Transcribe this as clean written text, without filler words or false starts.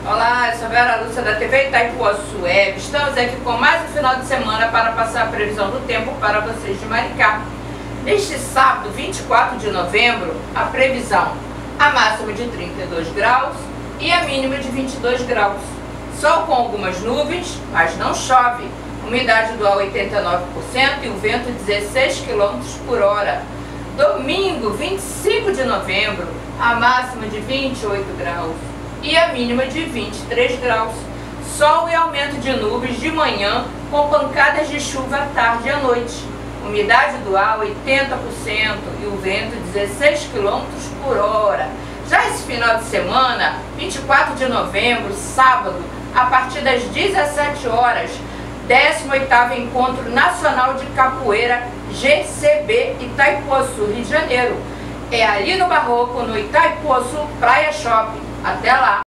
Olá, eu sou a Vera Lúcia da TV Itaipuaçu Web. Estamos aqui com mais um final de semana para passar a previsão do tempo para vocês de Maricá. Neste sábado, 24 de novembro, a previsão: a máxima de 32 graus e a mínima de 22 graus. Sol com algumas nuvens, mas não chove. Umidade do ar 89% e o vento 16 km por hora. Domingo, 25 de novembro, a máxima de 28 graus e a mínima de 23 graus. Sol e aumento de nuvens de manhã com pancadas de chuva à tarde e à noite. Umidade do ar 80% e o vento 16 km por hora. Já esse final de semana, 24 de novembro, sábado, a partir das 17 horas, 18º Encontro Nacional de Capoeira GCB Itaipuaçu, Rio de Janeiro. É ali no Barroco, no Itaipuaçu Praia Shopping. Até lá!